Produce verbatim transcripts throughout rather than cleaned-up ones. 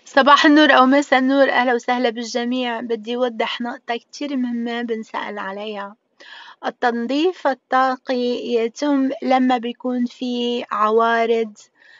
صباح النور أو مساء النور، أهلا وسهلا بالجميع. بدي أوضح نقطة كتير مهمة بنسأل عليها. التنظيف الطاقي يتم لما بيكون في عوارض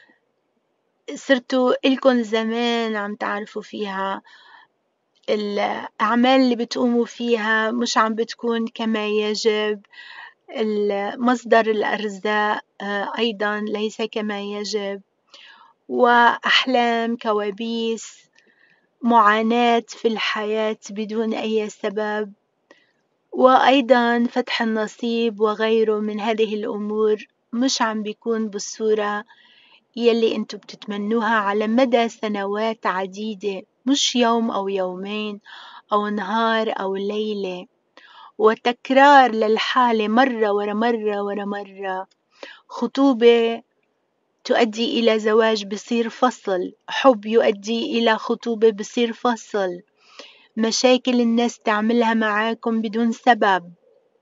صرتوا إلكن زمان عم تعرفوا فيها الأعمال اللي بتقوموا فيها مش عم بتكون كما يجب، مصدر الأرزاق أيضا ليس كما يجب، وأحلام كوابيس، معاناة في الحياة بدون أي سبب، وأيضا فتح النصيب وغيره من هذه الأمور مش عم بيكون بالصورة يلي انتو بتتمنوها على مدى سنوات عديدة، مش يوم أو يومين أو نهار أو ليلة، وتكرار للحالة مرة ورا مرة ورا مرة. خطوبة تؤدي إلى زواج بصير فصل، حب يؤدي إلى خطوبة بصير فصل، مشاكل الناس تعملها معاكم بدون سبب.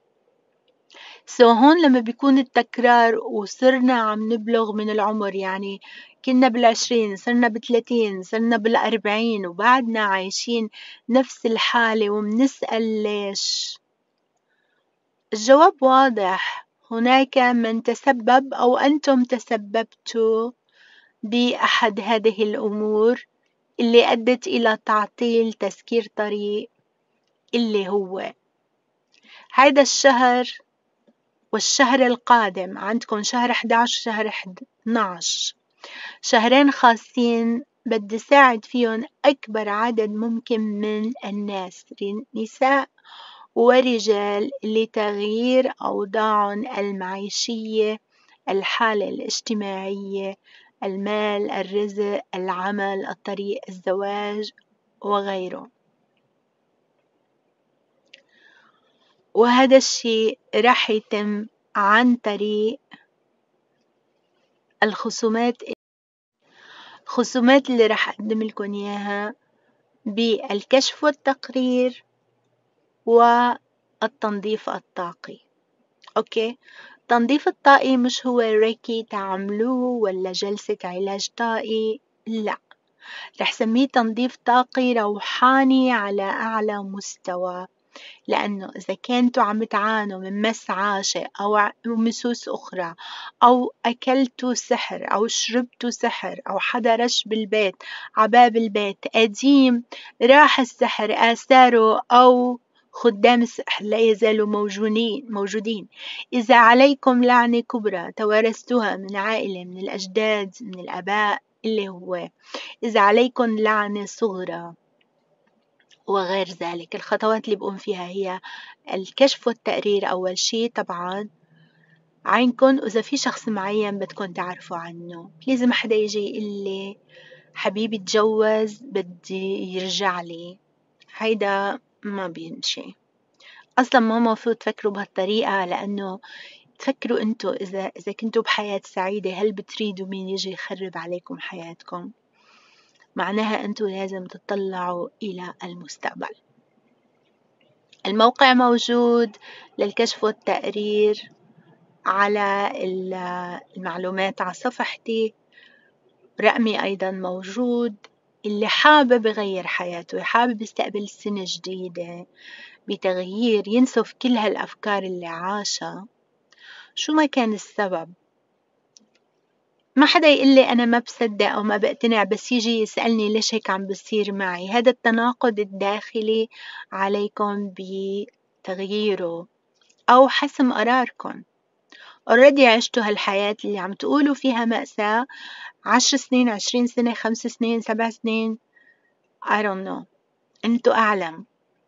سو هون لما بيكون التكرار وصرنا عم نبلغ من العمر، يعني كنا بالعشرين صرنا بثلاثين صرنا بالأربعين وبعدنا عايشين نفس الحالة ومنسأل ليش؟ الجواب واضح، هناك من تسبب أو أنتم تسببتوا بأحد هذه الأمور اللي أدت إلى تعطيل تسكير طريق اللي هو هذا الشهر والشهر القادم. عندكم شهر أحد عشر وشهر اثنا عشر، شهرين خاصين بدي ساعد فيهم أكبر عدد ممكن من الناس، نساء ورجال، لتغيير أوضاعهم المعيشية، الحالة الاجتماعية، المال، الرزق، العمل، الطريق، الزواج وغيره. وهذا الشيء راح يتم عن طريق الخصومات الخصومات اللي راح أقدم لكم إياها بالكشف والتقرير والتنظيف الطاقي. أوكي، التنظيف الطاقي مش هو ريكي تعملوه ولا جلسة علاج طاقي، لا، رح سميه تنظيف طاقي روحاني على أعلى مستوى. لأنه إذا كنتوا عم تعانوا من مس عاشق أو مسوس أخرى، أو أكلتوا سحر أو شربتوا سحر أو حدا رش بالبيت عباب البيت قديم، راح السحر آثاره أو خدام السحر لا يزالوا موجودين موجودين. إذا عليكم لعنة كبرى توارثتوها من عائلة، من الأجداد، من الآباء، اللي هو إذا عليكم لعنة صغرى وغير ذلك، الخطوات اللي بقوم فيها هي الكشف والتقرير. أول شي طبعا عينكم، وإذا في شخص معين بدكم تعرفوا عنه، بليز ما حدا يجي يقول لي حبيبي تجوز بدي يرجع لي، هيدا ما بيمشي أصلا. ما مفروض تفكروا بهالطريقة، لأنه تفكروا أنتوا إذا إذا كنتوا بحياة سعيدة هل بتريدوا مين يجي يخرب عليكم حياتكم؟ معناها أنتوا لازم تطلعوا إلى المستقبل. الموقع موجود للكشف والتقرير على المعلومات على صفحتي، رقمي أيضا موجود. اللي حابب يغير حياته، حابب يستقبل سنة جديدة بتغيير، ينسف كل هالأفكار اللي عاشها شو ما كان السبب. ما حدا يقول لي أنا ما بصدق أو ما بقتنع، بس يجي يسألني ليش هيك عم بصير معي. هذا التناقض الداخلي عليكم بتغييره أو حسم قراركم. already عشتوا هالحياة اللي عم تقولوا فيها مأساة عشر سنين، عشرين سنة، خمس سنين، سبع سنين، I don't know، أنتوا أعلم.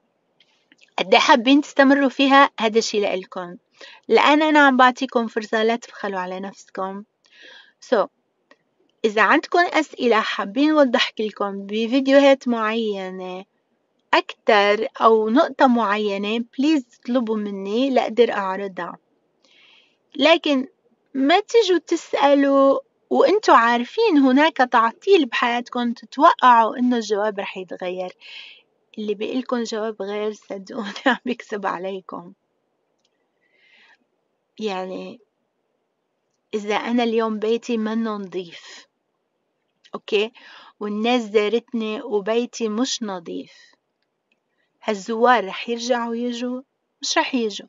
قد حابين تستمروا فيها، هذا الشي لإلكم، لأن أنا عم بعطيكم فرصة لا تبخلوا على نفسكم. so إذا عندكم أسئلة حابين وضح لكم بفيديوهات معينة أكتر أو نقطة معينة، بليز اطلبوا مني لأقدر أعرضها. لكن ما تيجوا تسألوا وإنتوا عارفين هناك تعطيل بحياتكم تتوقعوا إنه الجواب رح يتغير. اللي بيقلكن جواب غير صدقوني عم بيكذب عليكم. يعني إذا أنا اليوم بيتي منه نظيف أوكي، والناس زارتني وبيتي مش نظيف، هالزوار رح يرجعوا يجوا؟ مش رح يجوا.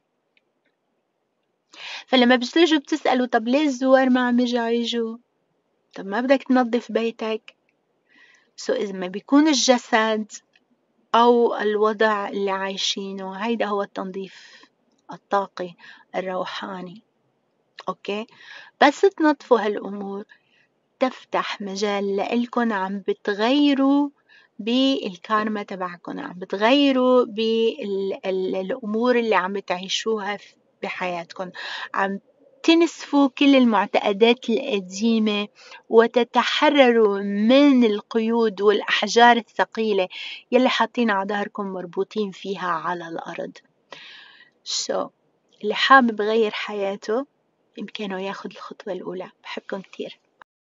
فلما بتيجوا بتسألوا طب ليه الزوار ما عم يرجعوا يجوا؟ طب ما بدك تنظف بيتك؟ سو إذا ما بيكون الجسد أو الوضع اللي عايشينه، هيدا هو التنظيف الطاقي الروحاني. أوكي، بس تنظفوا هالأمور تفتح مجال لإلكن عم بتغيروا بالكارما تبعكن، عم بتغيروا بالأمور اللي عم بتعيشوها بحياتكن، عم تنسفوا كل المعتقدات القديمة وتتحرروا من القيود والأحجار الثقيلة يلي حاطين على ظهركم مربوطين فيها على الأرض. شو اللي حابب يغير حياته بإمكانه ياخد الخطوة الأولى. بحبكم كتير.